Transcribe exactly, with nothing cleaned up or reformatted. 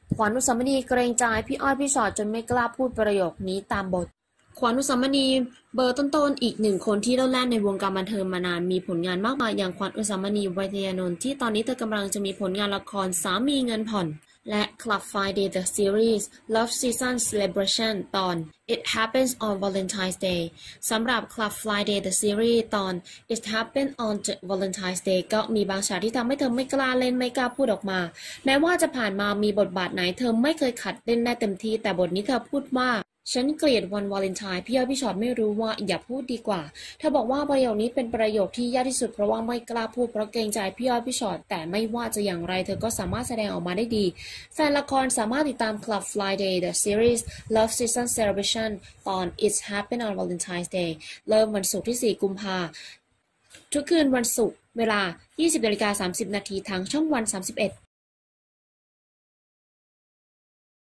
ขวัญอุสามณีเกรงใจพี่อ้อยพี่ชอตจนไม่กล้าพูดประโยคนี้ตามบทขวัญอุสามณีเบอร์ต้นๆอีกหนึ่งคนที่โลดแล่นในวงการบันเทิงมานานมีผลงานมากมายอย่างขวัญอุสามณีวัยทยานนท์ที่ตอนนี้เธอกำลังจะมีผลงานละครสามีเงินผ่อนและ Club Friday The Series Love Season Celebration ตอน It Happens on Valentine's Day สำหรับ Club Friday The Series ตอน It Happens on Valentine's Day ก็มีบางฉากที่ทำให้เธอไม่กล้าเล่นไม่กล้าพูดออกมาแม้ว่าจะผ่านมามีบทบาทไหนเธอไม่เคยขัดเล่นได้เต็มที่แต่บทนี้เธอพูดว่าฉันเกลียดวันวาเลนไทน์พี่อ้อยพี่ชอตไม่รู้ว่าอย่าพูดดีกว่าเธอบอกว่าประโยคนี้เป็นประโยคที่ยากที่สุดเพราะว่าไม่กล้าพูดเพราะเกรงใจพี่อ้อยพี่ชอตแต่ไม่ว่าจะอย่างไรเธอก็สามารถแสดงออกมาได้ดีแฟนละครสามารถติดตาม Club Friday The Series Love Season Celebration ตอน It Happened on Valentine's Day เริ่มวันศุกร์ที่สี่กุมภาพันธ์ทุกคืนวันศุกร์เวลา ยี่สิบนาฬิกาสามสิบนาทีทางช่องวันสามสิบเอ็ด